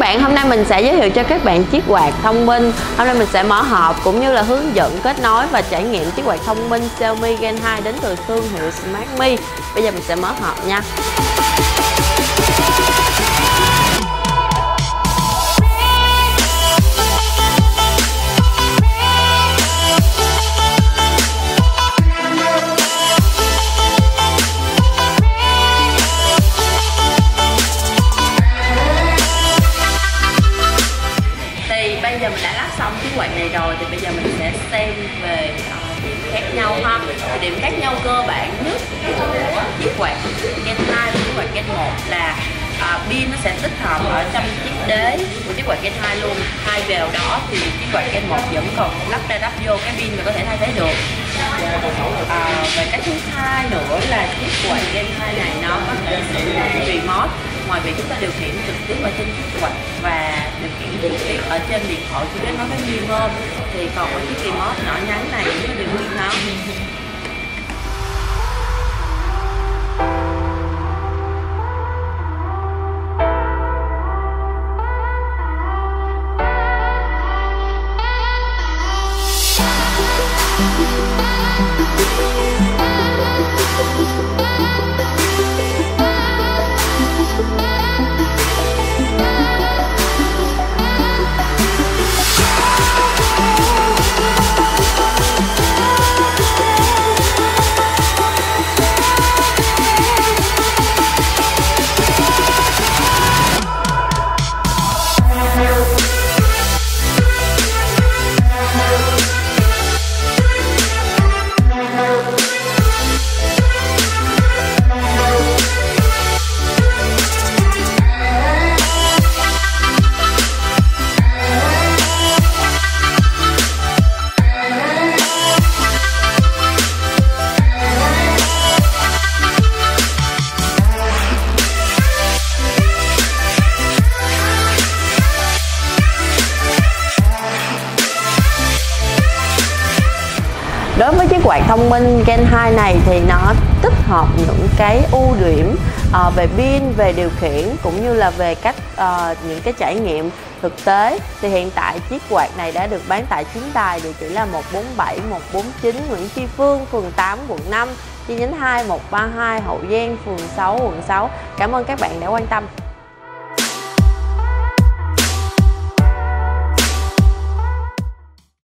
bạn, hôm nay mình sẽ giới thiệu cho các bạn chiếc quạt thông minh. Hôm nay mình sẽ mở hộp cũng như là hướng dẫn kết nối và trải nghiệm chiếc quạt thông minh Xiaomi Gen 2 đến từ thương hiệu SmartMe. Bây giờ mình sẽ mở hộp nha. Bây giờ mình đã lắp xong chiếc quạt này rồi thì bây giờ mình sẽ xem về điểm khác nhau ha. Thì điểm khác nhau cơ bản nhất của chiếc quạt Gen 2 và chiếc quạt Gen 1 là pin nó sẽ tích hợp ở trong chiếc đế của chiếc quạt Gen 2 luôn. Thay vào đó thì chiếc quạt Gen 1 vẫn còn lắp ra lắp vô cái pin mà có thể thay thế được. Và cái thứ hai nữa là chiếc quạt Gen 2 này nó có thể sử dụng remote. Ngoài việc chúng ta điều khiển trực tiếp ở trên chiếc quạt và điều khiển trực tiếp ở trên điện thoại khi kết nối với Miimom, thì còn ở chiếc remote nhỏ nhắn này chúng ta điều khiển nó. Đối với chiếc quạt thông minh Gen 2 này thì nó tích hợp những cái ưu điểm về pin, về điều khiển cũng như là về cách những cái trải nghiệm thực tế. Thì hiện tại chiếc quạt này đã được bán tại 9 đài, địa chỉ là 147, 149 Nguyễn Tri Phương, phường 8, quận 5, chi nhánh 2, 132 Hậu Giang, phường 6, quận 6. Cảm ơn các bạn đã quan tâm.